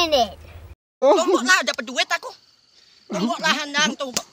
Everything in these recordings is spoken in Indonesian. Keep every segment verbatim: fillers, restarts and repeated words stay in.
minute. Tumbok lah, dapat duit aku. Tumbok lah, handang tumbok.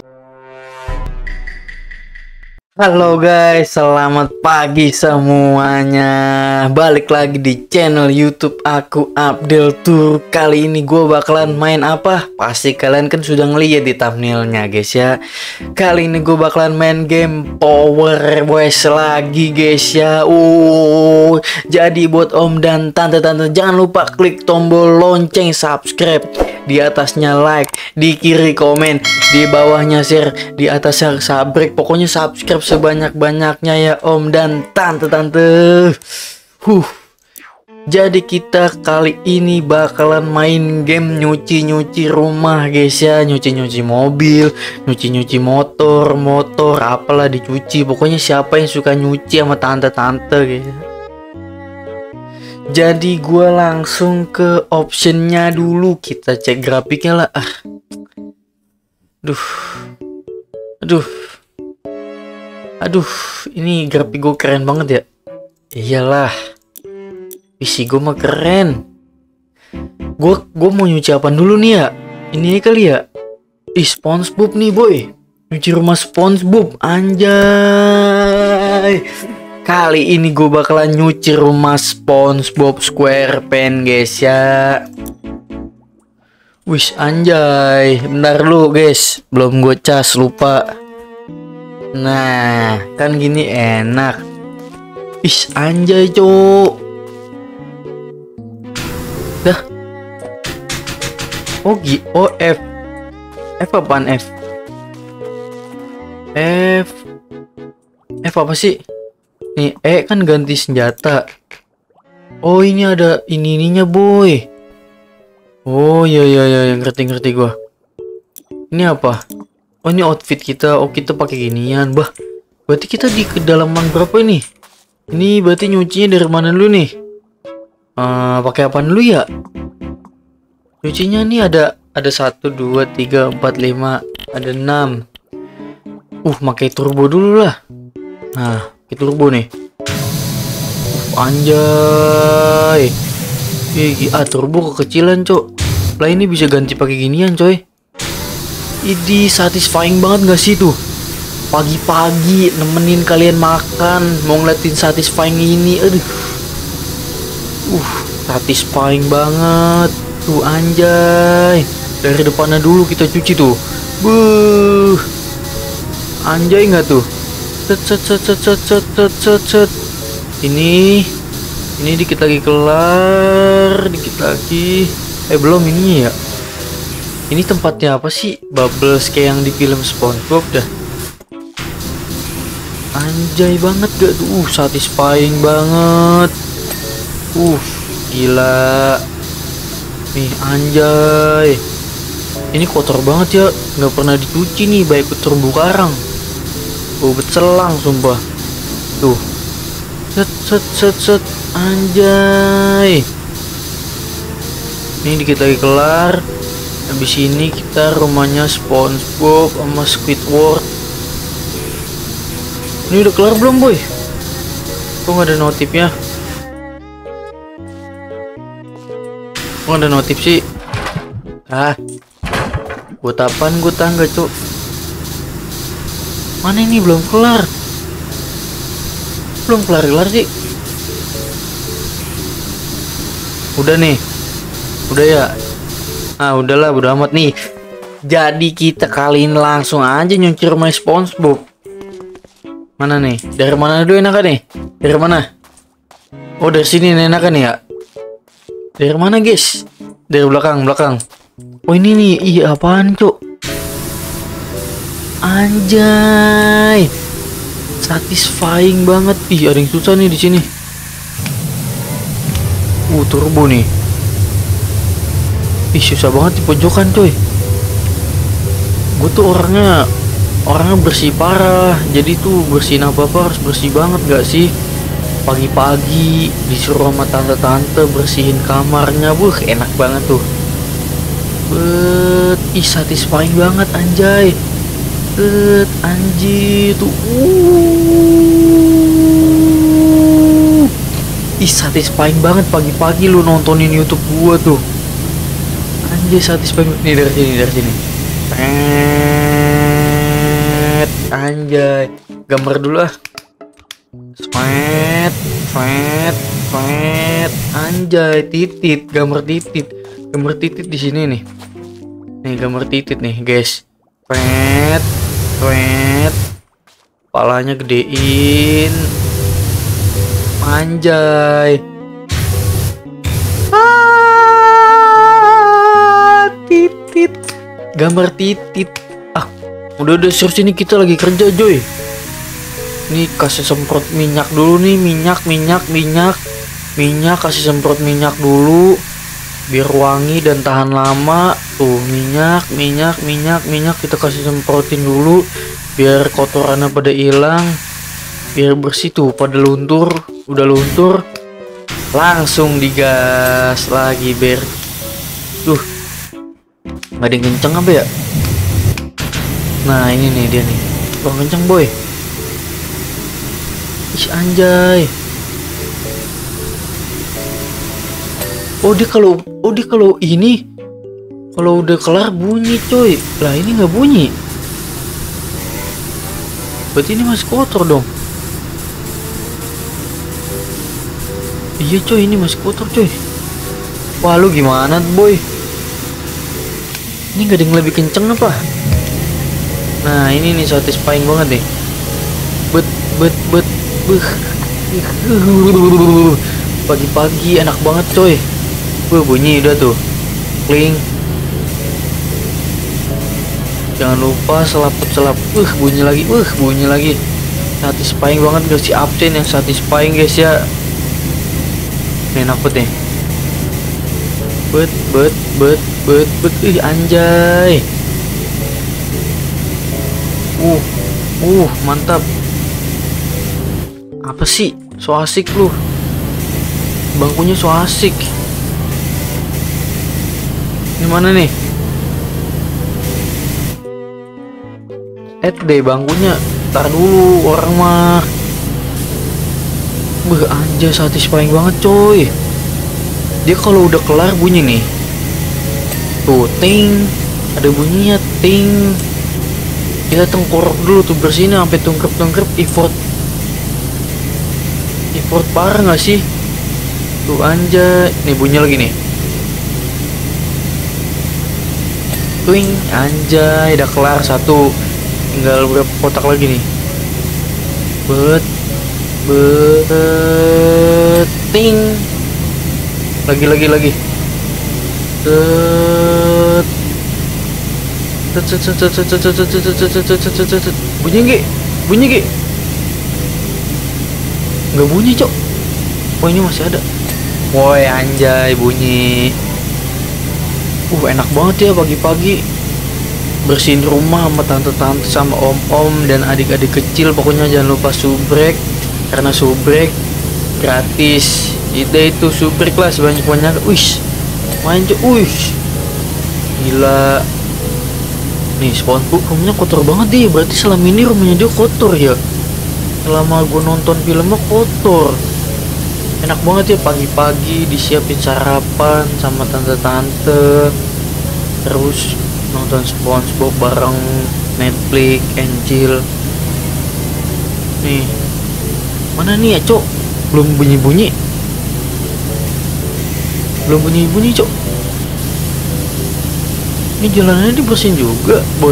Halo guys, selamat pagi semuanya. Balik lagi di channel YouTube aku, Abdel Tour. Kali ini gue bakalan main apa? Pasti kalian kan sudah ngeliat di thumbnailnya guys ya. Kali ini gue bakalan main game Power Wash lagi guys ya. Uh, jadi buat om dan tante-tante jangan lupa klik tombol lonceng subscribe. Di atasnya like, di kiri komen, di bawahnya share, di atasnya sabrek. Pokoknya subscribe sebanyak-banyaknya ya om dan tante-tante. Huh. Jadi kita kali ini bakalan main game nyuci-nyuci rumah guys ya. Nyuci-nyuci mobil, nyuci-nyuci motor, motor apalah dicuci. Pokoknya siapa yang suka nyuci sama tante-tante guys. Jadi gue langsung ke optionnya dulu. Kita cek grafiknya lah. Ah. Duh. Aduh. Aduh, ini grafik gue keren banget ya. Iyalah. P C gue mah keren. Gue gue mau nyuci apa dulu nih ya? Ini kali ya. Ih, SpongeBob nih boy. Nyuci rumah SpongeBob, anjay. Kali ini gue bakalan nyuci rumah SpongeBob SquarePants guys ya. Wish anjay. Bentar lu guys, belum gue cas lupa. Nah, kan gini enak. Wish anjay cok. Dah. Oh G O F. F apaan F? F. F apa sih? Nih, E kan ganti senjata. Oh, ini ada ini ininya boy. Oh iya iya iya, ngerti ngerti gua. Ini apa? Oh, ini outfit kita. Oh, kita pakai ginian. Bah, berarti kita di kedalaman berapa ini? Ini berarti nyucinya dari mana dulu nih? Uh, pakai apa dulu ya? Nyucinya nih ada ada satu, dua, tiga, empat, lima, ada enam. Uh, pakai turbo dulu lah. Nah, pakai turbo nih. Uh, anjay. Ih, ah, turbo kekecilan, cok. Lah ini bisa ganti pakai ginian, coy. Ini satisfying banget gak sih tuh? Pagi-pagi nemenin kalian makan, mau ngeliatin satisfying ini. Aduh. Uh, satisfying banget. Tuh anjay. Dari depannya dulu kita cuci tuh. Buh. Anjay nggak tuh? Set set set set set set set set set. Ini ini dikit lagi kelar, dikit lagi. Eh belum ini ya. Ini tempatnya apa sih? Bubbles kayak yang di film SpongeBob dah. Anjay banget gak tuh? Uh, satisfying banget. Uh, gila. Nih anjay. Ini kotor banget ya, nggak pernah dicuci nih, baik terumbu karang. Oh, bercelang sumpah. Tuh. Set set set set anjay. Ini dikit lagi kelar. Habis ini kita rumahnya SpongeBob sama Squidward. Ini udah kelar belum boy? Kok nggak ada notifnya? Kok nggak ada notif sih? Ah, buat apaan gue tangga cuk? Mana ini belum kelar? Belum kelar-kelar sih. Udah nih. Udah ya. Ah udahlah, udah amat nih. Jadi kita kali ini langsung aja nyuci rumah SpongeBob. Mana nih? Dari mana dulu enakan nih? Dari mana? Oh dari sini enakan ya? Dari mana guys? Dari belakang, belakang. Oh ini nih, iya apaan cuk? Anjay, satisfying banget. Ih ada yang susah nih di sini. Uh turbo nih. Ih susah banget di pojokan coy. Gue tuh orangnya orangnya bersih parah. Jadi tuh bersihin apa apa harus bersih banget gak sih? Pagi-pagi disuruh sama tante-tante bersihin kamarnya, buh enak banget tuh. Bet, ih satisfying banget anjay. Bet, anjir tuh. Uh. Ih satisfying banget pagi-pagi lu nontonin YouTube gua tuh. Anjay satisfying. Nih dari sini, dari sini. Sweet. Anjay. Gambar dulu ah. Sweet, sweet, sweet. Anjay, titit, gambar titit. Gambar titit di sini nih. Nih gambar titit nih, guys. Sweet, sweet. Kepalanya gedein. Anjay. Ah, titit. Gambar titit. Ah, udah udah serius ini kita lagi kerja, Joy. Nih kasih semprot minyak dulu nih, minyak, minyak, minyak. Minyak kasih semprot minyak dulu biar wangi dan tahan lama. Tuh, minyak, minyak, minyak, minyak kita kasih semprotin dulu biar kotorannya pada hilang. Biar bersih tuh, pada luntur, udah luntur. Langsung digas lagi ber. Tuh. Nggak ada yang kenceng apa ya? Nah, ini nih dia nih. Kurang kenceng, boy. Ih, anjay. Oh dia kalau oh dia kalau ini kalau udah kelar bunyi, coy. Lah ini nggak bunyi. Berarti ini masih kotor dong. Iya coy, ini masih kotor coy. Wah lu gimana boy? Ini gak ada yang lebih kenceng apa? Nah ini nih satisfying banget deh. Bet bet bet beh. Pagi-pagi enak banget coy. Wah bunyi udah tuh. Kling. Jangan lupa selaput-selap. Uh bunyi lagi. Uh bunyi lagi. Satisfying banget guys, si absen yang satisfying guys ya. Ini enak banget nih. Bet bet bet bet bet. Ih anjay. Uh uh mantap. Apa sih? So asik lu. Bangkunya so asik. Ini mana nih? Eh deh bangkunya. Tar dulu orang mah. Beuh anjay satisfying banget coy. Dia kalau udah kelar bunyi nih. Tuh ting. Ada bunyinya ting. Kita tengkorok dulu tuh bersihin sampai tungkrep-tungkrep. Effort Effort parah gak sih? Tuh anjay. Nih bunyi lagi nih. Twing. Anjay udah kelar satu. Tinggal berapa kotak lagi nih. Bet Beting. Lagi lagi lagi. Bunyi nggak? Bunyi nggak? Nggak bunyi cok. Oh ini masih ada. Woi anjay bunyi. Uh enak banget ya pagi-pagi bersihin rumah sama tante-tante sama om-om dan adik-adik kecil. Pokoknya jangan lupa subrek, karena subrek gratis. Ide itu subrek lah sebanyak-banyak. Wih main cok. Wih gila. Nih SpongeBob rumahnya kotor banget deh. Berarti selama ini rumahnya dia kotor ya. Selama gue nonton filmnya kotor. Enak banget ya pagi-pagi disiapin sarapan sama tante-tante. Terus nonton SpongeBob bareng Netflix and chill. Nih mana nih ya cok? Belum bunyi-bunyi. Belum bunyi-bunyi cok. Ini jalanannya dibersihin juga boy.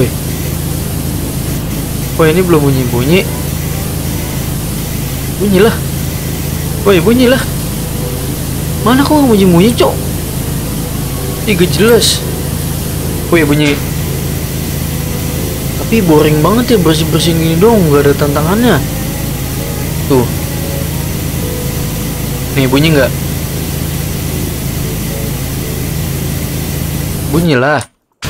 Boy ini belum bunyi-bunyi. Bunyilah. Boy bunyilah. Mana kok nggak bunyi-bunyi cok? Tiga jelas. Boy bunyi. Tapi boring banget ya bersih-bersih gini dong. Gak ada tantangannya. Tuh. Nih bunyi nggak? Bunyilah.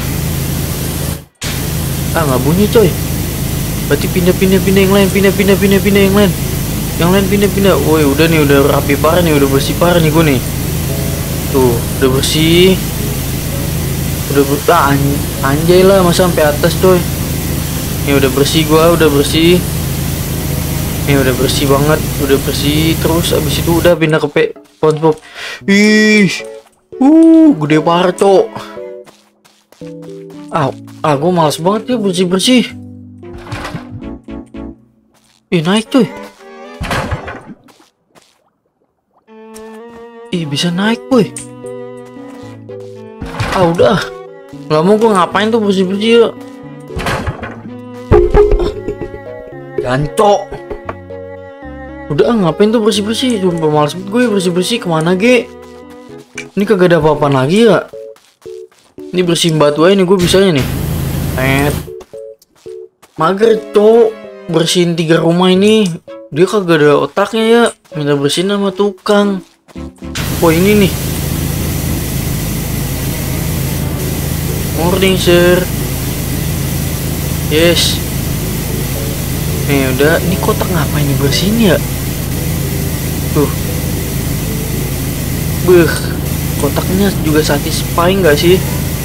Ah nggak bunyi coy. Berarti pindah-pindah pindah yang lain. Pindah-pindah pindah pindah yang lain. Yang lain pindah-pindah. Woi udah nih udah rapi parah nih. Udah bersih parah nih gue nih. Tuh udah bersih. Udah ber ah, an anjay lah masa sampai atas coy. Ini udah bersih gua, udah bersih. Ini udah bersih banget, udah bersih. Terus abis itu udah pindah ke SpongeBob. Ih, uh, gede parah cok. Ah, ah gue malas banget ya bersih-bersih. Ih, naik cuy. Ih, bisa naik boy. Ah udah, nggak mau gue ngapain tuh bersih-bersih ya. Gancok. Udah ah, ngapain tuh bersih-bersih. Sumpah males banget gue bersih-bersih. Kemana ge? Ini kagak ada apa-apa lagi ya. Ini bersihin batu aja nih gue bisanya nih. Eh, mager cok. Bersihin tiga rumah ini. Dia kagak ada otaknya ya. Minta bersihin sama tukang. Oh ini nih. Morning sir. Yes. Nih udah. Ini kotak ngapain dibersihin ya? Tuh. Beuh. Kotaknya juga satisfying gak sih?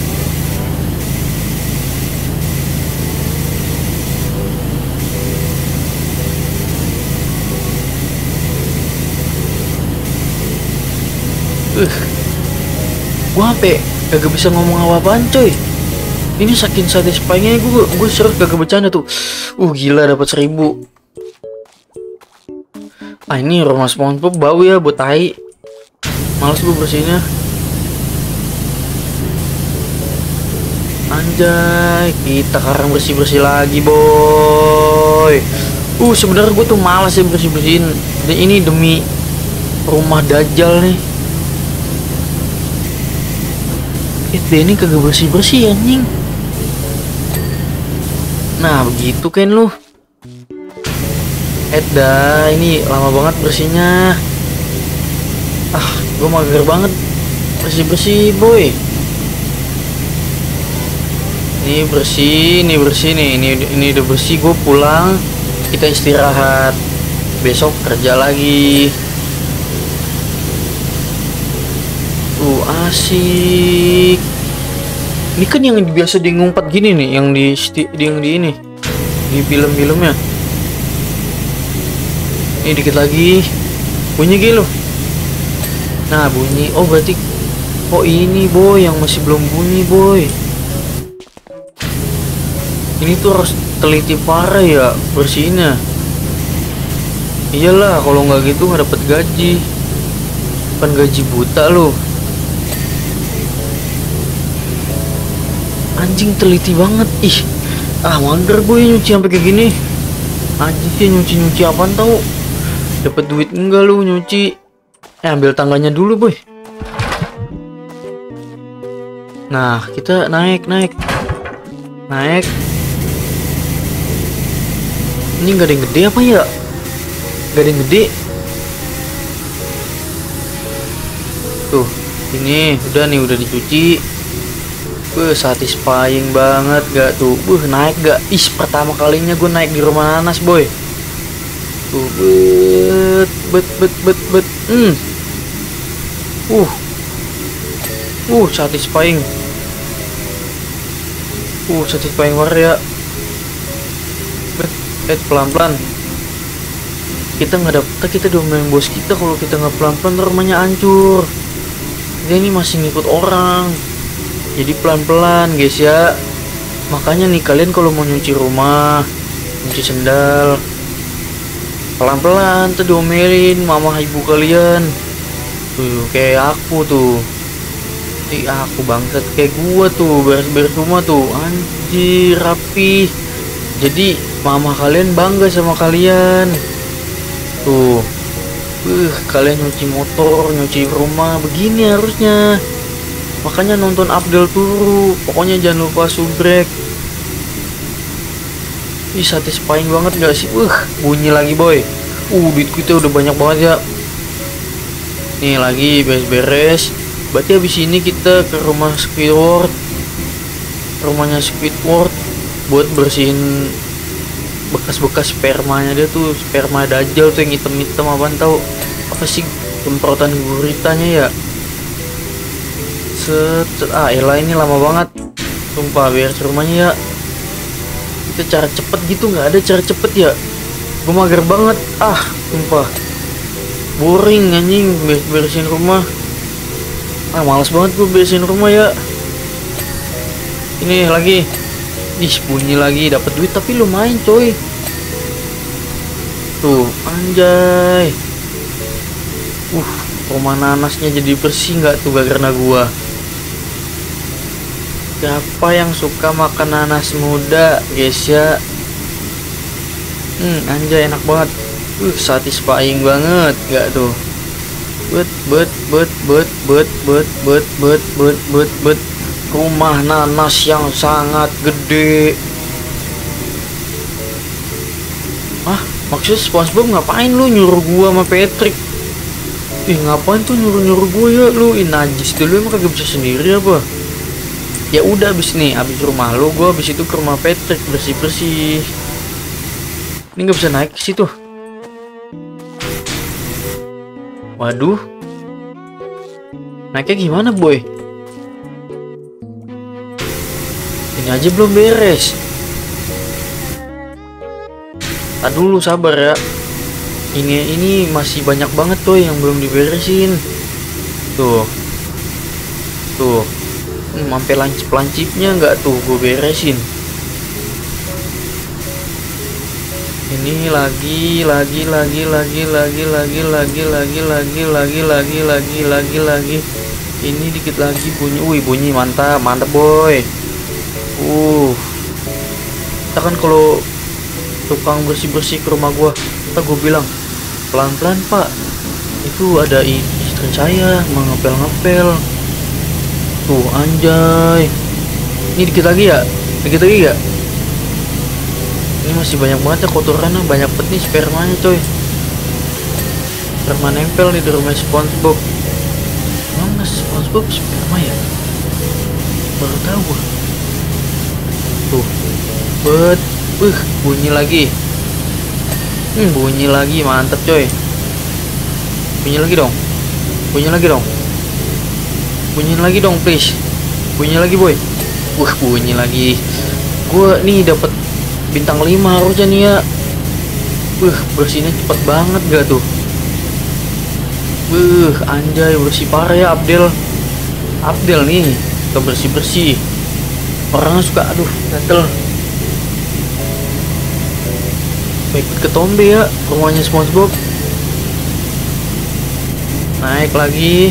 Uh, gua sampai kagak bisa ngomong apa-apaan coy. Ini saking satisfyingnya gue gue serius kagak bercanda tuh. Uh gila dapat seribu. Ah ini rumah SpongeBob bau ya buat tai. Males gue bersihnya. Anjay, kita sekarang bersih-bersih lagi boy. Uh sebenarnya gue tuh malas ya bersih-bersihin. Dan ini demi rumah Dajjal nih. Eh ini kagak bersih-bersih anjing. Nah begitu kan lu. Eh dah ini lama banget bersihnya. Ah gue mager banget bersih-bersih boy. Ini bersih, ini bersih nih, ini ini udah bersih. Gue pulang, kita istirahat. Besok kerja lagi. Tuh asik. Ini kan yang biasa di ngumpat gini nih, yang di, di yang di ini di film-filmnya. Ini dikit lagi bunyi gitu. Nah bunyi. Oh berarti oh ini boy yang masih belum bunyi boy. Ini tuh harus teliti parah ya bersihnya. Iyalah kalau nggak gitu nggak dapet gaji. Kan gaji buta loh. Anjing teliti banget. Ih ah mager gue nyuci sampai kayak gini. Anjing sih nyuci-nyuci apaan tau. Dapat duit enggak lu nyuci. Eh ambil tangganya dulu boy. Nah kita naik naik naik. Ini nggak ada yang gede apa ya? Gak ada yang gede. Tuh ini udah nih udah dicuci. Wah satisfying banget gak tuh. Buh naik gak? Ih pertama kalinya gue naik di rumah nanas boy. Tuh bet bet bet bet bet. Hmm. Uh. Uh satisfying. Uh satisfying banget ya. Bet bet pelan-pelan. Kita nggak dapet, kita domelin bos kita kalau kita nggak pelan-pelan rumahnya hancur. Dia ini masih ngikut orang. Jadi pelan-pelan guys ya. Makanya nih kalian kalau mau nyuci rumah, nyuci sendal, pelan-pelan tuh diomelin mama ibu kalian. Tuh kayak aku tuh. Ih aku bangsat kayak gua tuh beres-beres rumah tuh. Anjir rapi. Jadi mama kalian bangga sama kalian. Tuh. Uh, kalian nyuci motor, nyuci rumah begini harusnya. Makanya nonton Abdel Turu. Pokoknya jangan lupa subrek. Ih satisfying banget gak sih? Uh bunyi lagi boy. Uh duit kita udah banyak banget ya. Nih lagi beres-beres. Berarti habis ini kita ke rumah Squidward. Rumahnya Squidward. Buat bersihin bekas-bekas spermanya dia tuh. Sperma Dajjal tuh yang hitam-hitam apaan tau. Apa sih semprotan guritanya ya. Set, set. Ah elah ini lama banget. Sumpah beres rumahnya ya. Kita cara cepet gitu nggak ada cara cepet ya. Gue mager banget. Ah sumpah boring anjing beres-beresin rumah. Ah males banget gue beresin rumah ya. Ini lagi. Ih, bunyi lagi, dapat duit tapi lumayan coy. Tuh, anjay. Uh, rumah nanasnya jadi bersih nggak tuh karena gua. Siapa yang suka makan nanas muda, guys ya? Hmm, anjay enak banget. Uh, satisfying banget, nggak tuh? Bet, bet, bet, bet, bet, bet, bet, bet, bet, bet, bet. Rumah nanas yang sangat gede. Ah, maksud SpongeBob ngapain lu nyuruh gua sama Patrick? Ih, ngapain tuh nyuruh-nyuruh gua ya lu? Ih, najis dulu, emang kagak bisa sendiri apa? Ya udah, abis nih, abis rumah lu, gua abis itu ke rumah Patrick bersih-bersih. Ini nggak bisa naik ke situ. Waduh. Naiknya gimana, boy? Ini aja belum beres. Tak dulu, sabar ya. Ini ini masih banyak banget tuh yang belum diberesin. Tuh. Tuh. Hmm, sampai lancip-lancipnya nggak tuh gue beresin. Ini lagi lagi lagi lagi lagi lagi lagi lagi lagi lagi lagi lagi lagi lagi. Ini dikit lagi bunyi. Wih, bunyi mantap, mantap boy. Uh, kita kan kalau tukang bersih-bersih ke rumah gua, kita gua bilang pelan-pelan pak, itu ada istri saya mengepel-ngepel. Tuh anjay, ini dikit lagi ya, dikit lagi ya. Ini masih banyak banget ya kotorannya, banyak banget nih spermanya coy. Sperma nempel nih di rumah SpongeBob. Mana SpongeBob sperma ya? Baru tahu gua. Tuh, bet, uh, bunyi lagi, hmm, bunyi lagi, mantap coy, bunyi lagi dong, bunyi lagi dong, bunyi lagi dong, please, bunyi lagi boy, wah bunyi lagi, gua nih dapat bintang lima harusnya nih ya, wah bersihnya cepet banget gak tuh, wah anjay bersih parah ya Abdel, Abdel nih, kita bersih bersih. Orangnya suka, aduh, gatel. Ikut ke Tombe ya, rumahnya SpongeBob. Naik lagi.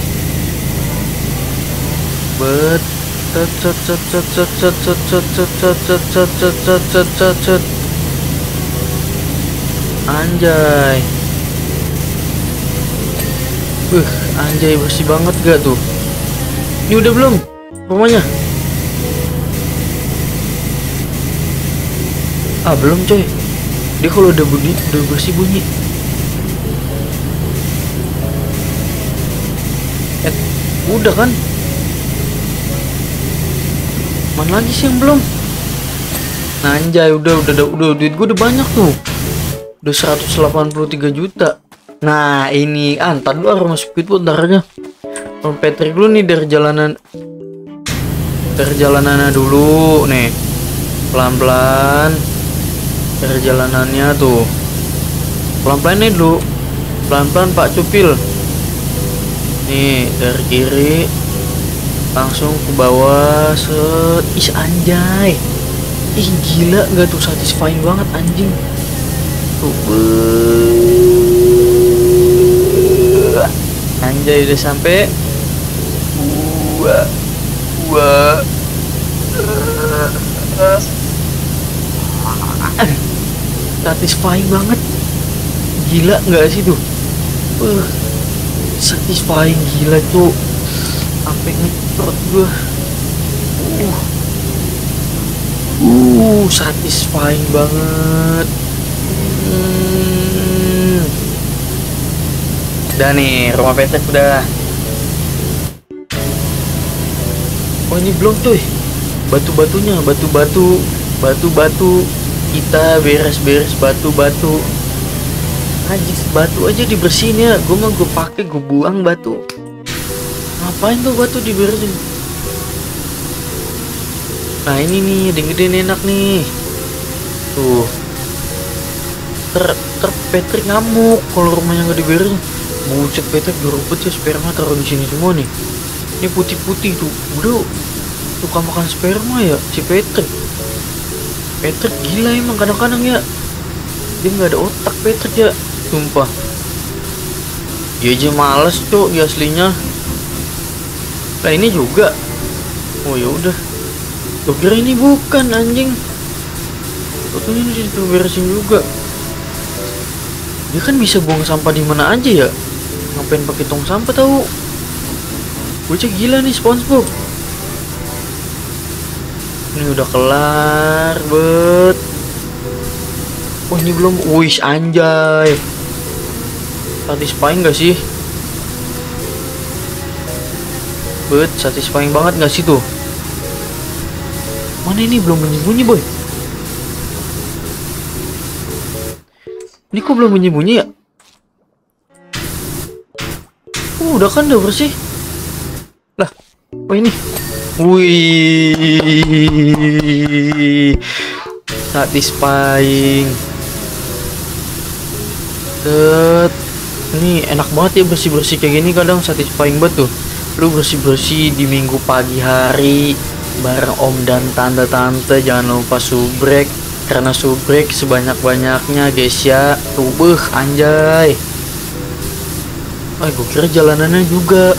Bet. Cet cet cet cet cet cet cet cet cet cet cet cet cet cet cet cet. Anjay. Uh, anjay bersih banget gak tuh? Ini udah belum rumahnya? Ah belum coy, dia kalau udah bunyi udah bersih bunyi. Eh, udah kan? Mana lagi sih yang belum? Nah, anjay udah udah udah, udah duit gue udah banyak tuh, udah seratus delapan puluh tiga juta. Nah ini ah, ntar dulu harus masuk itu ntar aja. Om Patrick dulu nih dari jalanan, dari jalanannya dulu nih, pelan-pelan. Perjalanannya tuh pelan-pelan nih dulu, pelan-pelan Pak Cupil nih, dari kiri langsung ke bawah set. Ih anjay, ih gila gak tuh, satisfying banget anjing tuh. Anjay udah sampai. Wah wah satisfying banget, gila nggak sih tuh? Uh, satisfying gila tuh, sampai ngecot gua. Uh, uh, satisfying banget. Hmm. Udah nih, rumah Petek udah. Oh ini belum cuy, batu-batunya, batu-batu, batu-batu. Kita beres-beres batu-batu. Najis batu aja dibersihin ya. Gue mah gue pakai, gue buang batu. Ngapain tuh batu dibersihin? Nah ini nih, yang gede enak nih. Tuh. Ter, ter Patrick ngamuk kalau rumahnya nggak diberesin. Buset, Patrick gerobet ya, sperma taruh di sini semua nih. Ini putih-putih tuh. Udah suka makan sperma ya si Patrick. Patrick gila emang kadang-kadang ya. Dia nggak ada otak Patrick ya, sumpah. Dia aja males cok dia aslinya. Nah ini juga. Oh ya udah. Gue kira ini bukan anjing. Fotonya ini diberesin juga. Dia kan bisa buang sampah di mana aja ya. Ngapain pakai tong sampah tahu? Bocah gila nih SpongeBob. Ini udah kelar, bet. Oh ini belum. Wih anjay. Satisfying gak sih? Bet, satisfying banget gak sih tuh? Mana ini belum bunyi-bunyi boy? Ini kok belum bunyi-bunyi ya? Uh, udah kan udah bersih. Lah, oh ini. Wih, satisfying. Set. Ini enak banget ya bersih-bersih kayak gini, kadang satisfying banget tuh. Lu bersih-bersih di minggu pagi hari bareng om dan tante-tante. Jangan lupa subrek, karena subrek sebanyak-banyaknya guys ya. Tubuh anjay. Ah, gue kira jalanannya juga.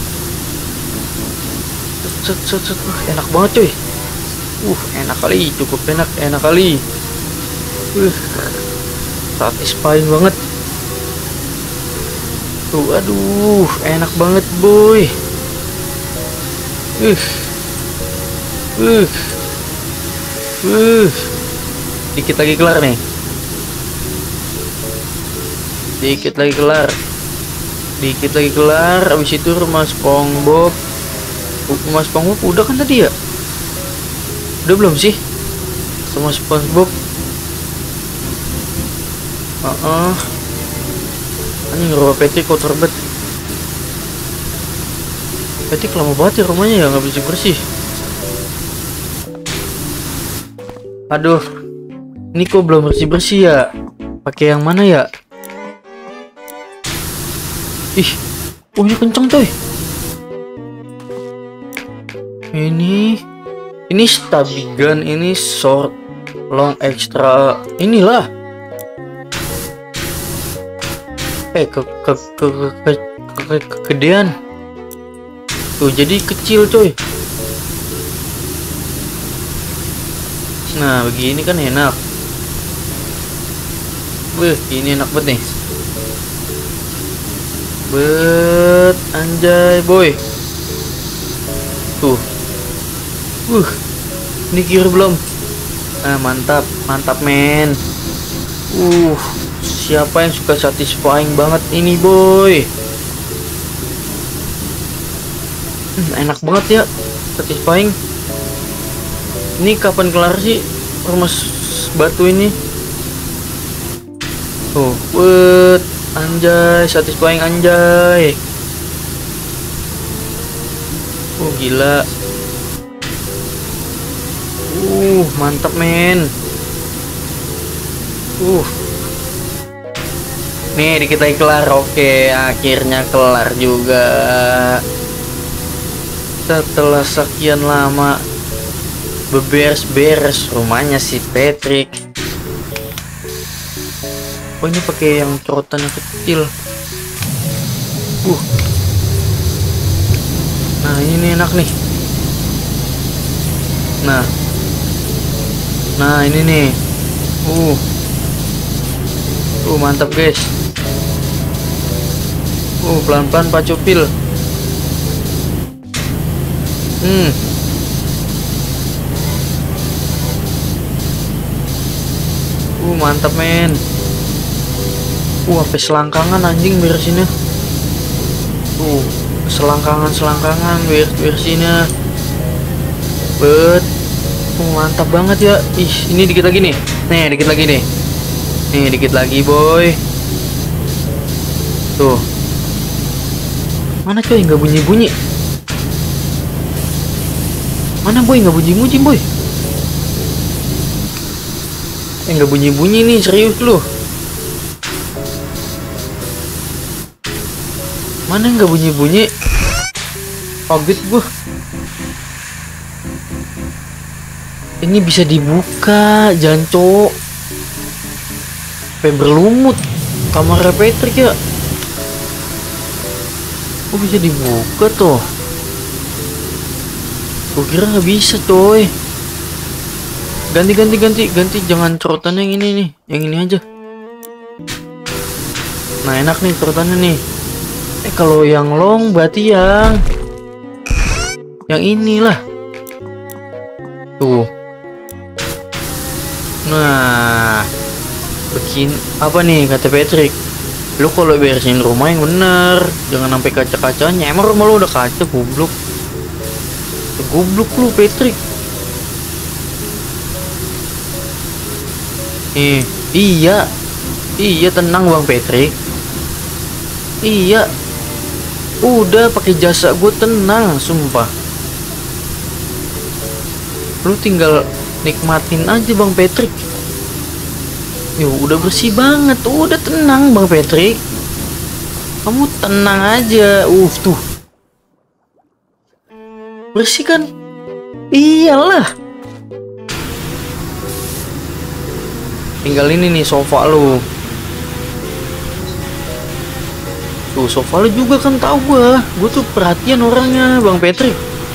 Set set set, uh, enak banget coy. Uh, enak kali, cukup enak, enak kali. Uh, satisfying banget. Tuh, aduh, enak banget boy. Uh, uh, uh, dikit lagi kelar nih. Dikit lagi kelar. Dikit lagi kelar. Abis itu rumah SpongeBob. Rumah SpongeBob udah kan tadi ya? Udah belum sih? Rumah SpongeBob. Uh -uh. Anjing rumah Patrick kotor banget. Patrick lama banget ya rumahnya ya, nggak bersih bersih. Aduh, ini kok belum bersih bersih ya? Pakai yang mana ya? Ih, oh ini kenceng coy. Ini, ini Stabigan, ini short, long, extra, inilah. Eh, ke ke ke ke ke, ke kegedean. Tuh jadi kecil coy. Nah begini kan enak. Wih, ini enak banget nih. Bet, anjay boy. Tuh. Uh. Ini kiri belum? Ah, mantap, mantap men. Uh, siapa yang suka satisfying banget ini boy? Hmm, enak banget ya, satisfying. Ini kapan kelar sih rumah batu ini? Tuh, bet. Anjay, satisfying anjay. Oh gila. Uh, mantap men. Uh. Nih dikit lagi kelar. Oke, akhirnya kelar juga. Setelah sekian lama beberes-beres rumahnya si Patrick. Oh ini pakai yang corotan yang kecil. Uh. Nah ini enak nih. Nah. Nah ini nih. Uh. Uh mantap guys. Uh pelan-pelan Pak Cupil. Hmm. Uh mantap men. Uh, sampai selangkangan anjing beresinnya. Tuh, selangkangan-selangkangan beres beresinnya. Bet. Uh, mantap banget ya. Ih, ini dikit lagi nih. Nih, dikit lagi nih. Nih, dikit lagi, boy. Tuh. Mana coy nggak bunyi-bunyi? Mana boy nggak bunyi-bunyi, boy? Eh, nggak bunyi-bunyi nih, serius lu. Mana nggak bunyi-bunyi? Kaget gua. Ini bisa dibuka, janco. Sampai berlumut kamarnya Patrick ya. Oh bisa dibuka tuh. Gue kira nggak bisa coy. Ganti ganti ganti ganti, jangan corotan yang ini nih, yang ini aja. Nah enak nih corotannya nih. Eh kalau yang long berarti yang yang inilah. Tuh. Nah, bikin apa nih kata Patrick? Lu kalau beresin rumah yang bener, jangan sampai kaca-kacanya. Emang rumah lu udah kaca, goblok. Goblok lu Patrick. Eh, iya. Iya tenang Bang Patrick. Iya. Udah pakai jasa gue tenang, sumpah. Lu tinggal nikmatin aja Bang Patrick. Yo udah bersih banget, udah tenang Bang Patrick. Kamu tenang aja. Uh tuh. Bersih kan? Iyalah. Tinggal ini nih sofa lu. Tuh sofa lu juga kan tahu gua. Gua tuh perhatian orangnya Bang Patrick.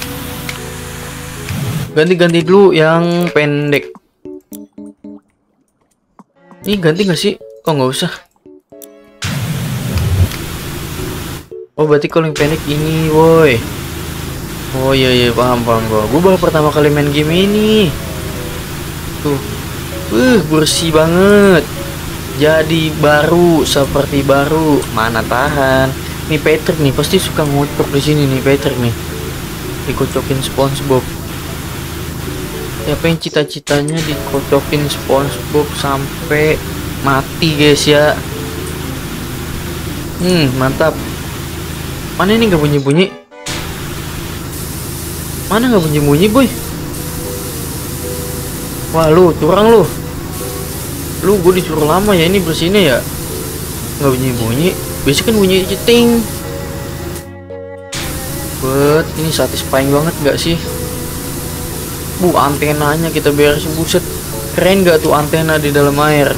Ganti-ganti dulu yang pendek. Ini ganti gak sih? Oh nggak usah. Oh berarti kalau yang pendek ini woi. Oh iya iya paham paham gua. Gua baru pertama kali main game ini. Tuh. Uh bersih banget. Jadi baru seperti baru. Mana tahan. Nih Patrick nih pasti suka ngocok di sini nih Patrick nih. Dikocokin SpongeBob. Siapa yang cita-citanya dikocokin SpongeBob sampai mati guys ya. Hmm mantap. Mana ini nggak bunyi-bunyi? Mana nggak bunyi-bunyi boy? Wah lu curang lu. Lu gue disuruh lama ya ini bersihnya ya. Nggak bunyi-bunyi. Biasanya kan bunyi ceting. But ini satisfying banget nggak sih? Bu antenanya kita beresin, buset. Keren gak tuh antena di dalam air?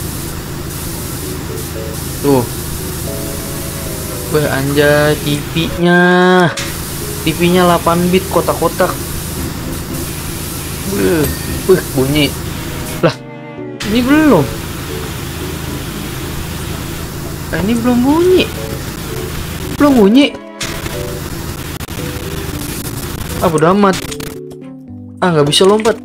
Tuh. Wah anjay T V-nya. T V-nya delapan bit kotak-kotak. Wah, wah bunyi. Lah, ini belum. Nah, ini belum bunyi. Belum bunyi. Ah, bodo amat. Ah, nggak bisa lompat.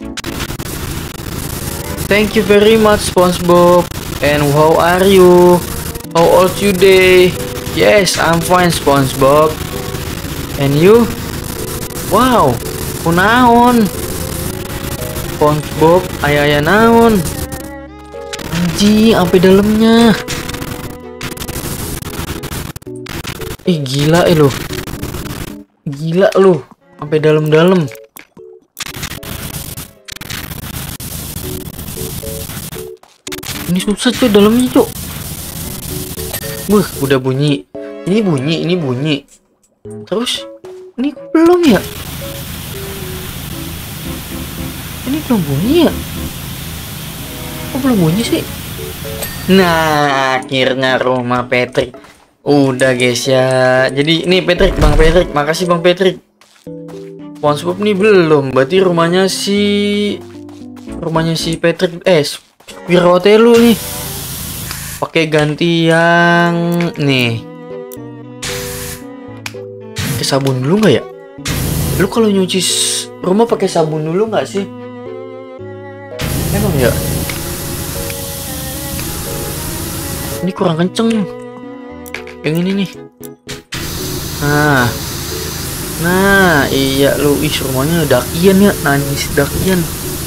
Thank you very much SpongeBob. And how are you? How old you day? Yes, I'm fine SpongeBob. And you? Wow, kunaon? SpongeBob, ayah-ayah naon? Anjing, sampai dalamnya. Ih, gila eh lu. Gila lu, sampai dalam-dalam. Ini susah cuy dalamnya cuy. Wah, udah bunyi. Ini bunyi, ini bunyi. Terus ini belum ya? Ini belum bunyi ya? Kok belum bunyi sih? Nah, akhirnya rumah Patrick udah guys ya. Jadi ini Patrick, Bang Patrick, makasih Bang Patrick. SpongeBob nih belum. Berarti rumahnya si rumahnya si Patrick eh Pirotelu nih. Pakai ganti yang nih. Pakai sabun dulu nggak ya? Lu kalau nyuci rumah pakai sabun dulu nggak sih? Emang ya? Ini kurang kenceng. Yang ini nih. Nah. Nah, iya lu ih rumahnya dakian ya, najis dakian.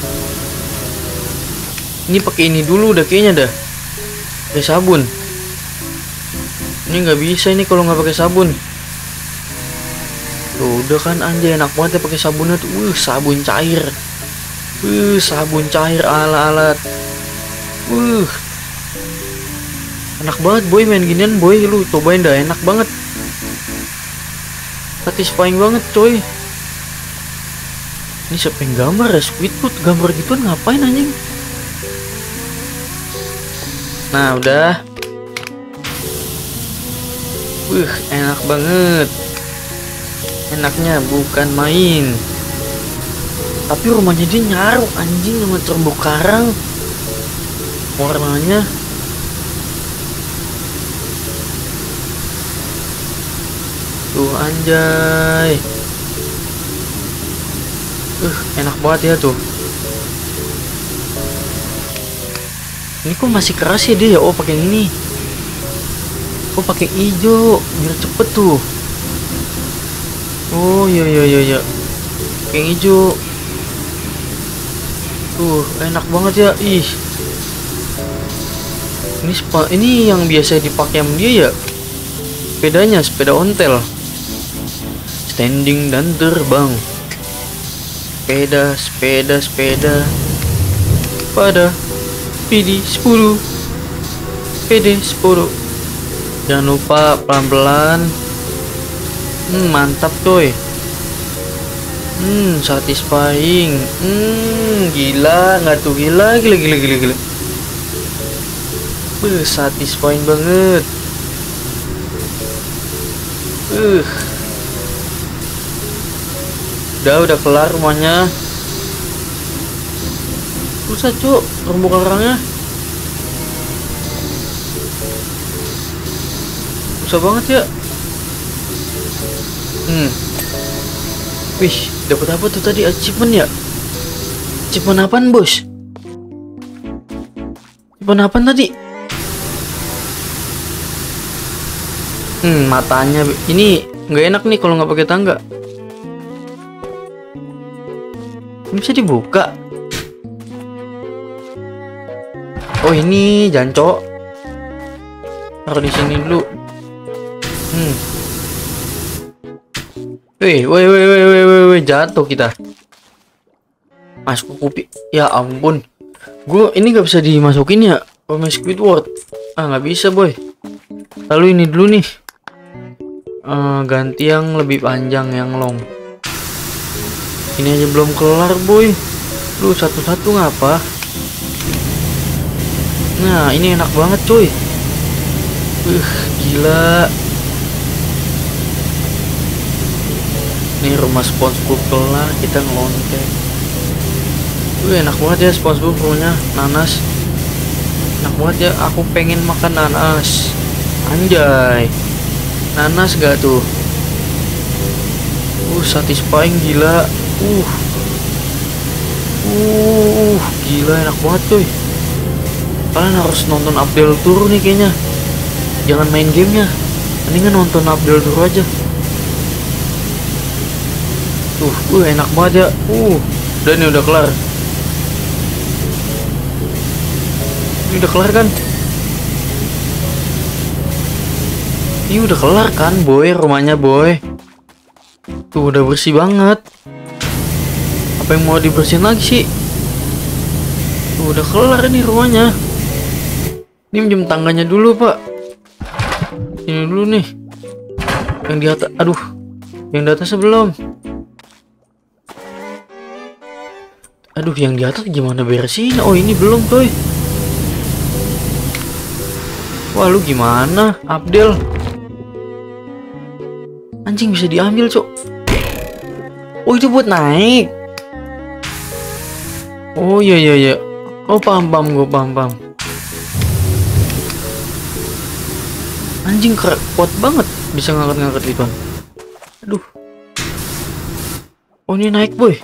Ini pakai ini dulu udah kayaknya dah. Pakai sabun. Ini nggak bisa ini kalau nggak pakai sabun. Tuh, udah kan anjay enak banget ya pakai sabunnya tuh. Uh, sabun cair. Uh, sabun cair ala-alat. Uh. Enak banget boy main ginian boy, lu cobain dah enak banget. Satisfying banget coy. Ini siapa yang gambar ya? Squidward gambar gituan ngapain anjing? Nah udah. Wih enak banget. Enaknya bukan main. Tapi rumahnya dia nyaru anjing sama terumbu karang. Warnanya tuh anjay. Uh, enak banget ya tuh. Ini kok masih keras ya dia? Oh pakai ini. Oh pakai hijau biar cepet tuh. Oh iya iya iya iya. Pakai hijau. Tuh enak banget ya. Ih. Ini spa ini yang biasa dipakai sama dia ya. Sepedanya sepeda ontel. Standing dan terbang. Sepeda, sepeda, sepeda pada P D sepuluh P D sepuluh. Jangan lupa pelan-pelan. Hmm, mantap coy. Hmm, satisfying. Hmm, gila nggak tuh? Gila, gila, gila, gila, gila. Beuh, satisfying banget. Uh. Udah, udah kelar rumahnya. Susah cuk, terumbu karangnya. Susah banget ya. Hmm. Wih, dapat apa tuh tadi? Achievement ya? Achievement apaan bos? Achievement apaan tadi? Hmm, matanya ini nggak enak nih kalau nggak pakai tangga. Ini bisa dibuka. Oh ini jancok. Taruh di sini dulu. Hmm. Wih, wih, wih, wih, wih, wih, wih, jatuh kita. Masuk kuping. Ya ampun. Gue ini nggak bisa dimasukin ya. Pemain Squidward. Ah nggak bisa boy. Lalu ini dulu nih. Uh, ganti yang lebih panjang yang long. Ini aja belum kelar boy. Lu satu-satu ngapa? Nah ini enak banget cuy. Uh gila. Ini rumah SpongeBob kelar, kita ngelontek. Uh enak banget ya SpongeBob punya nanas. Enak banget ya, aku pengen makan nanas. Anjay. Nanas gak tuh? Uh satisfying gila. Uh, uh, gila enak banget cuy. Kalian harus nonton Abdel Tour nih kayaknya. Jangan main gamenya, mendingan nonton Abdel Tour aja. Tuh, uh enak banget ya. Uh, udah nih udah kelar. Ini udah kelar kan? Ini udah kelar kan boy, rumahnya boy. Tuh udah bersih banget. Apa yang mau dibersihin lagi sih? Tuh, udah kelar nih rumahnya. Ini minjem tangganya dulu pak. Ini dulu nih. Yang di atas, aduh, yang di atasnya belum. Aduh, yang di atas gimana beresin? Oh ini belum coy. Wah lu gimana, Abdel? Anjing bisa diambil cok. Oh itu buat naik. Oh iya iya iya. Oh paham paham gue paham paham. Anjing kuat banget bisa ngangkat-ngangkat itu. Aduh. Oh ini naik boy.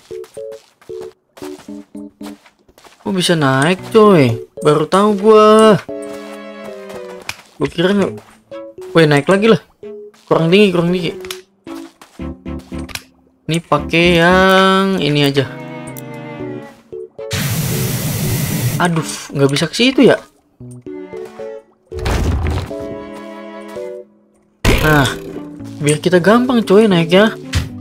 Oh bisa naik coy. Baru tahu gua. Gua kira nggak. Woi naik lagi lah. Kurang tinggi kurang tinggi. Ini pakai yang ini aja. Aduh, nggak bisa ke situ ya. Nah, biar kita gampang coy naiknya.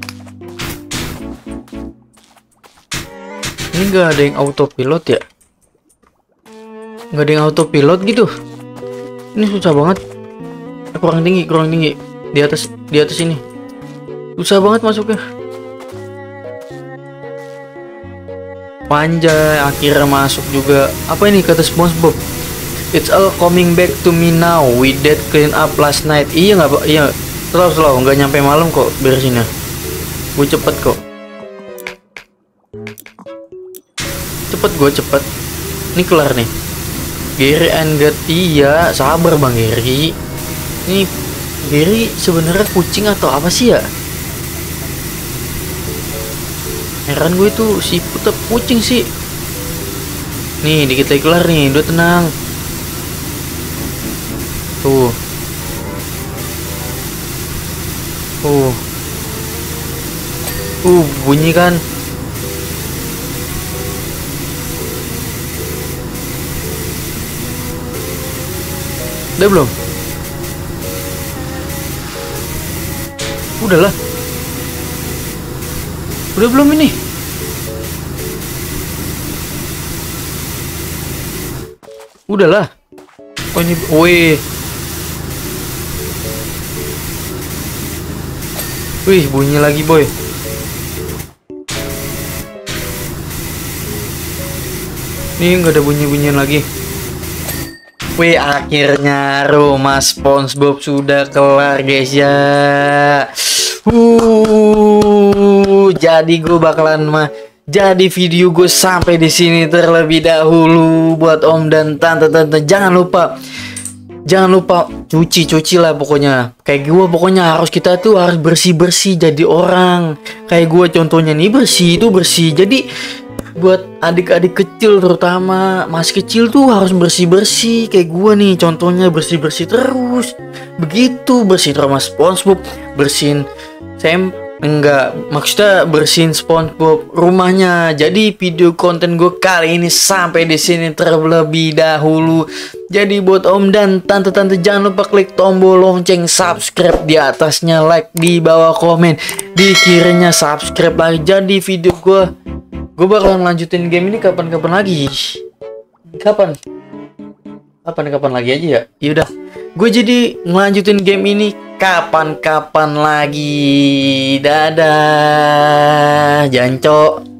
Ini nggak ada yang autopilot ya? Nggak ada yang autopilot gitu. Ini susah banget. Eh, kurang tinggi, kurang tinggi. Di atas, di atas ini. Susah banget masuknya. Panjang, akhirnya masuk juga. Apa ini kata SpongeBob? It's all coming back to me now. We did clean up last night. Iya nggak pak? Iya. Slow slow, nggak nyampe malam kok beresinnya. Gue cepet kok. Cepet gue cepet. Ini kelar nih. Gary and God. Iya, sabar bang Gary. Ini Gary sebenarnya kucing atau apa sih ya? Heran gue tuh si putar kucing sih. Nih dikit lagi kelar nih, udah tenang. Tuh. Uh. Uh, bunyi kan. Udah belum? Udahlah. Udah belum ini? Udahlah. Oh ini, wih. Wih, bunyi lagi boy. Ini nggak ada bunyi-bunyian lagi. Wih, akhirnya rumah SpongeBob sudah kelar guys ya. Uh, jadi gue bakalan mah. Jadi video gue sampai di sini terlebih dahulu. Buat om dan tante-tante jangan lupa, jangan lupa cuci-cuci lah pokoknya. Kayak gue pokoknya harus kita tuh harus bersih-bersih jadi orang. Kayak gue contohnya nih bersih itu bersih. Jadi buat adik-adik kecil terutama masih kecil tuh harus bersih-bersih. Kayak gue nih contohnya bersih-bersih terus. Begitu bersih rumah SpongeBob, bersihin Sam. Enggak, maksudnya bersihin SpongeBob rumahnya. Jadi video konten gue kali ini sampai di sini terlebih dahulu. Jadi buat om dan tante-tante jangan lupa klik tombol lonceng, subscribe di atasnya, like di bawah komen, di kirinya subscribe lagi. Jadi video gue, gue bakalan lanjutin game ini kapan-kapan lagi. Kapan? Kapan-kapan lagi aja ya. Yaudah, gue jadi ngelanjutin game ini kapan-kapan lagi. Dadah, jancok.